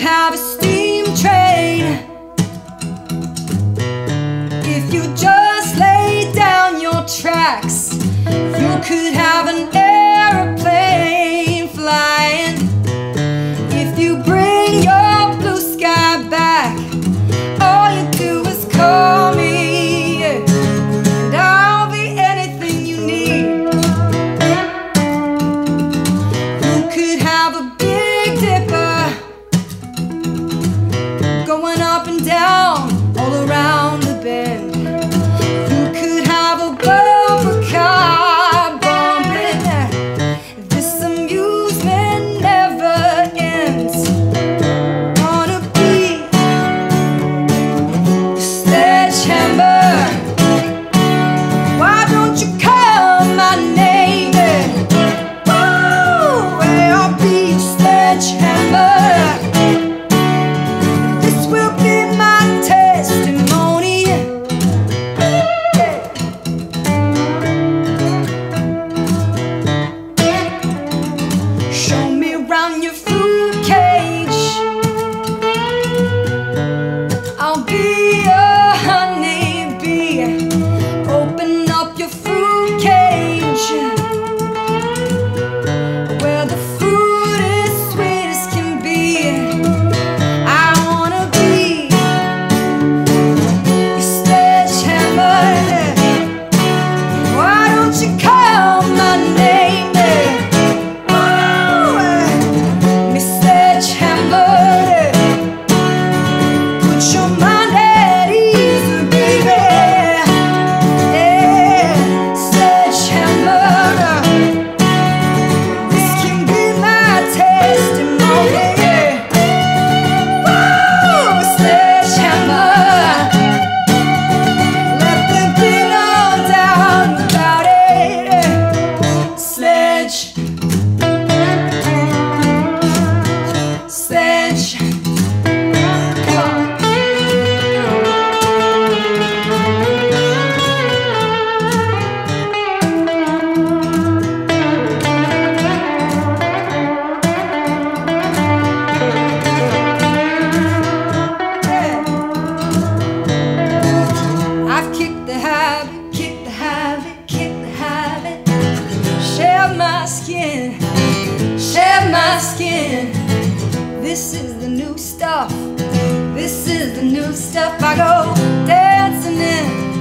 have a steam train if you just lay down your tracks. You could have an airplane flying if you bring your blue sky back. All you do is call me and I'll be anything you need. You could have a Big Dipper going up and down all around the bend. You could have a bumper car bumping. This amusement never ends. Wanna be a sledgehammer? Why don't you call my name? Oh, I'll be a sledgehammer. This will be my testimony. Show me around your fruit cage. I'll be a honeybee. Open up your fruit cage where the fruit is sweet as can be. I wanna be your sledgehammer. Why don't you call my name? Oh, Miss Sledgehammer. Put your mind at ease, baby. Yeah, sledgehammer. This can be my testimony. Whoa, sledgehammer. Let there be no doubt about it. Sledge. Sledge. I've kicked the habit, kicked the habit, kicked the habit. Shed my skin, shed my skin. This is the new stuff, this is the new stuff. I go dancing in